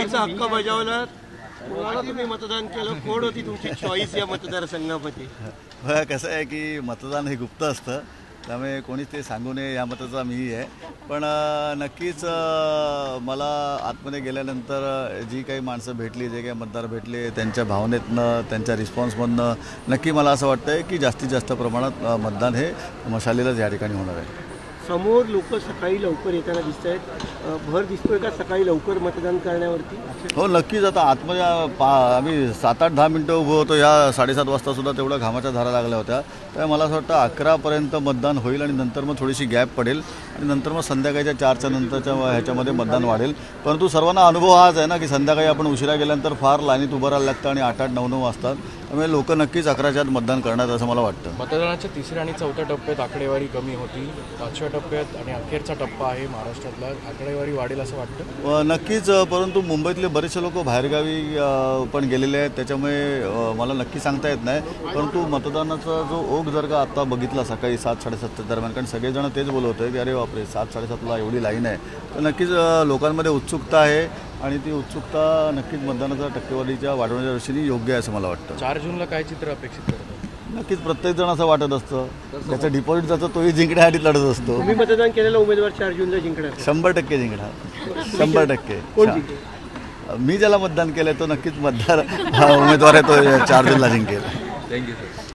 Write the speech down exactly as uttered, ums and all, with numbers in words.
मतदानाचा हक्क बजावला, कोणाला तुम्ही मतदान केलं, कोण होती तुमची चॉईस या मतदारसंघामध्ये? बघा कसं आहे की मतदान हे गुप्त असतं, त्यामुळे कोणीच ते सांगू नये या मताचा मीही आहे. पण नक्कीच मला आतमध्ये गेल्यानंतर जी काही माणसं भेटली, जे काही मतदार भेटले, त्यांच्या भावनेतनं, त्यांच्या रिस्पॉन्समधनं नक्की मला असं वाटतं आहे की जास्तीत जास्त प्रमाणात मतदान हे मशालीलाच या ठिकाणी होणार आहे. समोर लोक सकाळी लवकर येताना दिसत आहेत, भर दिसतोय का सकाळी लवकर मतदान करण्यावरती? हो नक्कीच. आता आतमध्ये पा आम्ही सात आठ दहा मिनटं उभं होतो, या साडेसात वाजतासुद्धा तेवढ्या घामाच्या धारा लागल्या होत्या. त्यामुळे मला असं वाटतं अकरापर्यंत मतदान होईल आणि नंतर मग थोडीशी गॅप पडेल आणि नंतर मग संध्याकाळच्या चारच्या नंतरच्या ह्याच्यामध्ये मतदान वाढेल. परंतु सर्वांना अनुभव हाच आहे ना की संध्याकाळी आपण उशिरा गेल्यानंतर फार लाईनीत उभं राहायला लागतं आणि आठ आठ नऊ नऊ वाजतात. त्यामुळे लोक नक्कीच अकराच्या आत मतदान करणार असं मला वाटतं. मतदानाच्या तिसऱ्या आणि चौथ्या टप्प्यात आकडेवारी कमी होती, पाचव्या टप्प्यात आणि अखेरचा टप्पा आहे महाराष्ट्रातला, आकडेवारी वाढेल असं वाटतं? नक्कीच. परंतु मुंबईतले बरेचसे लोक बाहेरगावी पण गेलेले आहेत, त्याच्यामुळे मला नक्की सांगता येत नाही. परंतु मतदानाचा जो ओघ जर का आत्ता बघितला सकाळी सात साडेसातच्या दरम्यान, कारण सगळेजण तेच बोलत आहे की अरे बापरे सात साडेसातला एवढी लाईन आहे, तर नक्कीच लोकांमध्ये उत्सुकता आहे आणि ती उत्सुकता नक्कीच मतदानाच्या टक्केवारीच्या वाढवण्याच्या दृष्टीने योग्य आहे असं मला वाटतं. चार जूनला काय चित्र अपेक्षित करतं? नक्कीच प्रत्येकजण असं वाटत असतं, त्याचं डिपॉझिट जातं तोही जिंकण्यासाठी लढत असतो. तुम्ही मतदान केलेला उमेदवार चार जूनला जिंकणार? शंभर टक्के जिंकणार, शंभर टक्के. कोण जिंकेल? मी ज्याला मतदान केलं तो नक्कीच मतदार उमेदवार आहे, तो चार जूनला जिंकेल. Thank you sir.